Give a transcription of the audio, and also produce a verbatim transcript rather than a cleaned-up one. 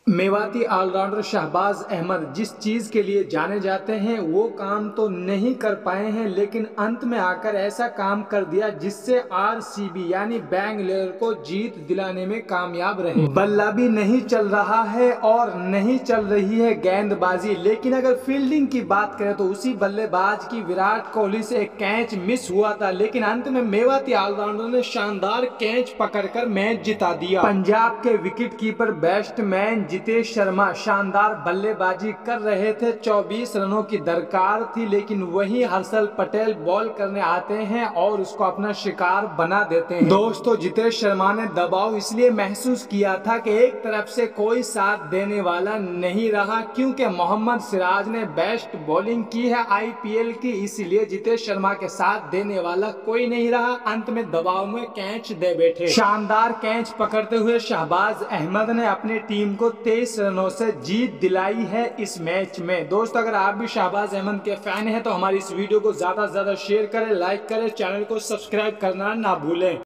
Mewati allrounder Shahbaz Ahmad जिस चीज के लिए जाने जाते हैं वो काम तो नहीं कर पाए हैं, लेकिन अंत में आकर ऐसा काम कर दिया जिससे आरसीबी यानी बेंगलोर को जीत दिलाने में कामयाब रहे। बल्ला भी नहीं चल रहा है और नहीं चल रही है गेंदबाजी, लेकिन अगर फील्डिंग की बात करें तो उसी बल्लेबाज की विराट कोहली से एक कैच मिस हुआ था, लेकिन अंत में मेवाती ऑलराउंडर ने शानदार कैच पकड़कर मैच जिता दिया। पंजाब के wicket keeper batsman Jitesh Sharma शानदार बल्लेबाजी कर रहे थे, चौबीस रनों की दरकार थी, लेकिन वही हर्षल पटेल बॉल करने आते हैं और उसको अपना शिकार बना देते हैं। दोस्तों, जितेश शर्मा ने दबाव इसलिए महसूस किया था कि एक तरफ से कोई साथ देने वाला नहीं रहा, क्योंकि मोहम्मद सिराज ने बेस्ट बॉलिंग की है आईपीएल की, इसलिए जितेश शर्मा के साथ देने वाला कोई नहीं रहा। अंत में दबाव में कैच दे बैठे। शानदार कैच पकड़ते हुए शहबाज अहमद ने अपनी टीम को तेईस रनों से जीत दिलाई है इस मैच में। दोस्तों, अगर आप भी शहबाज अहमद के फैन हैं तो हमारी इस वीडियो को ज्यादा से ज्यादा शेयर करें, लाइक करें, चैनल को सब्सक्राइब करना ना भूलें।